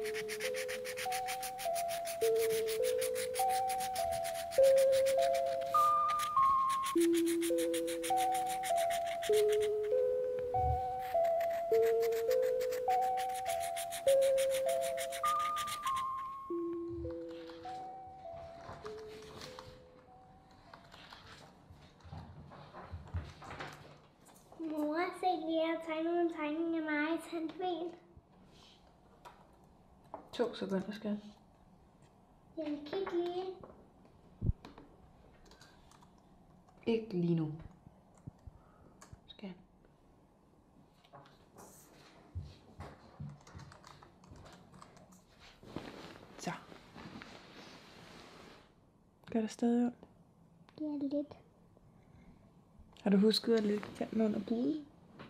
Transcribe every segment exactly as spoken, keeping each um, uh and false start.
Mor, se lige, jeg har tegnet en tegning af mig i Tandfen. To sekunder, skal Jamen, kig lige. ikke lige nu. Skal så. Gør det stadig ondt? Ja, lidt. Har du husket at lægge tanden under puden?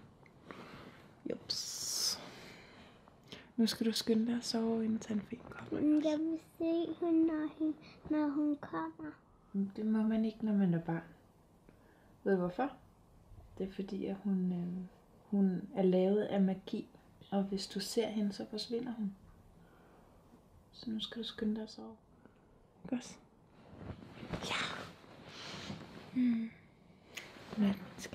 Jups. Nu skal du skynde dig at sove, inden Tandfen kommer. Jeg vil se hende, når hun, når hun kommer. Det må man ikke, når man er barn. Ved du hvorfor? Det er fordi, at hun, øh, hun er lavet af magi. Og hvis du ser hende, så forsvinder hun. Så nu skal du skynde dig at sove. Godt. Ja. Hmm. Hvad skal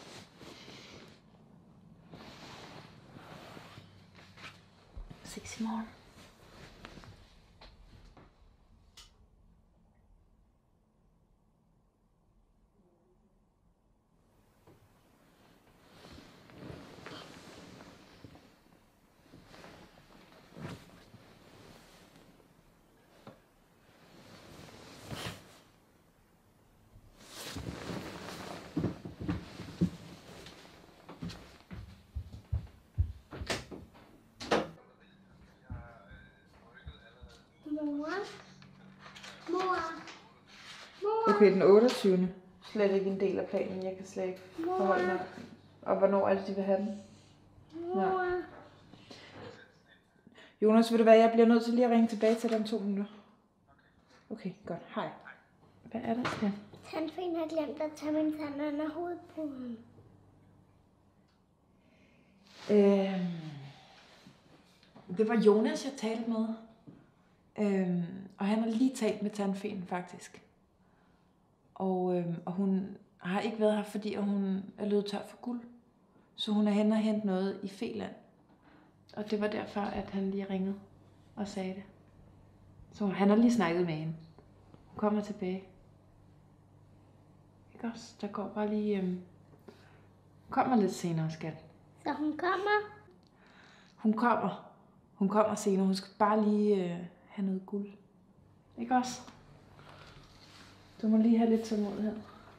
ses i morgen. Mor? Mor? Mor? Okay, den otteogtyvende Slet ikke en del af planen. Jeg kan slet ikke forholde mig. Og hvornår er det, de vil have den? Mor? Ja. Jonas, vil du være, jeg bliver nødt til lige at ringe tilbage til dig om to minutter. Okay, godt. Hej. Hvad er der, Stan? Tandfen har glemt at tage min tand under hovedpuden. Øhm, det var Jonas, jeg talte med. Øhm, og han har lige talt med Tandfen, faktisk. Og, øhm, og hun har ikke været her, fordi hun er løbet tør for guld. Så hun er hen og hentet noget i Feland. Og det var derfor, at han lige ringede og sagde det. Så han har lige snakket med hende. Hun kommer tilbage. Ikke også? Der går bare lige... Øhm, kommer lidt senere, skat. Så hun kommer? Hun kommer. Hun kommer senere. Hun skal bare lige øh, have noget guld. Ikke også? Du må lige have lidt tålmodighed.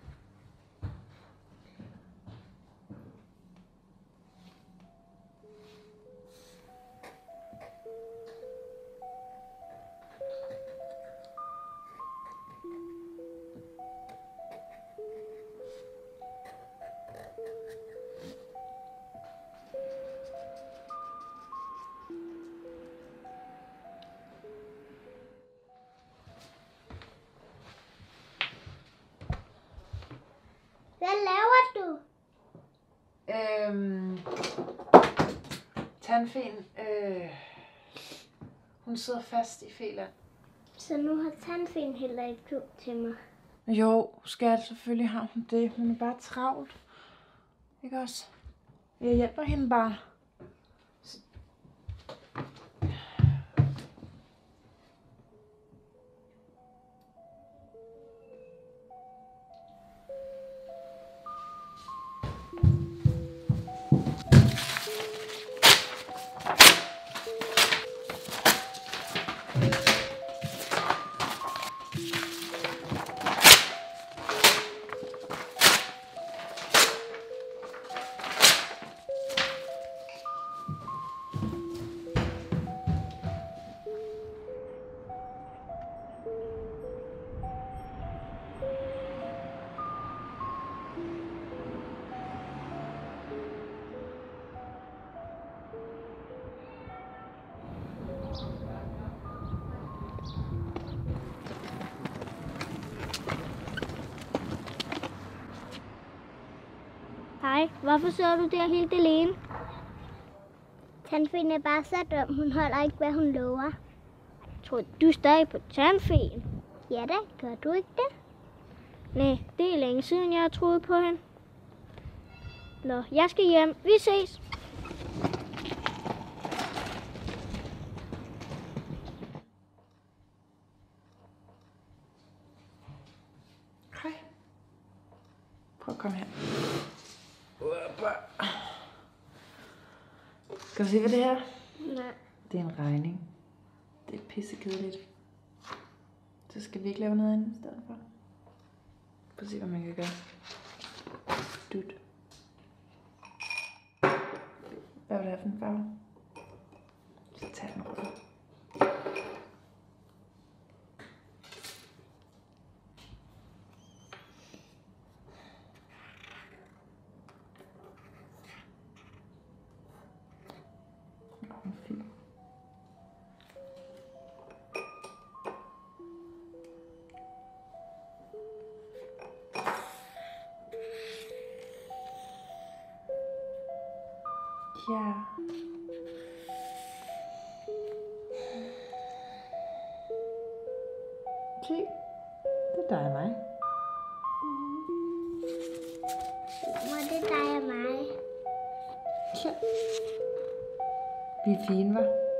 Hvad laver du? Øhm, Tandfen, øh, hun sidder fast i Feland. Så nu har Tandfen heller ikke tid til mig. Jo, skat, selvfølgelig har hun det. Hun er bare travlt. Ikke også? Jeg hjælper hende bare. Hej, hvorfor sidder du der helt alene? Tandfen er bare så dum. Hun holder ikke, hvad hun lover. Tror du er stadig på Tandfen? Ja da, gør du ikke det? Nej, det er længe siden, jeg har troet på hende. Nå, jeg skal hjem. Vi ses. Hej. Prøv at komme her. Skal du se, hvad det her? Nej. Det er en regning. Det er pissekedeligt. Så skal vi ikke lave noget andet i stedet for. Prøv at se, hvad man kan gøre. Dut. Hvad vil du have for en farve? Så tag den røde. Fint. Ja. Se, det er dig og mig. Mor, det er dig og mig. Ja. Vi er fine, hva'?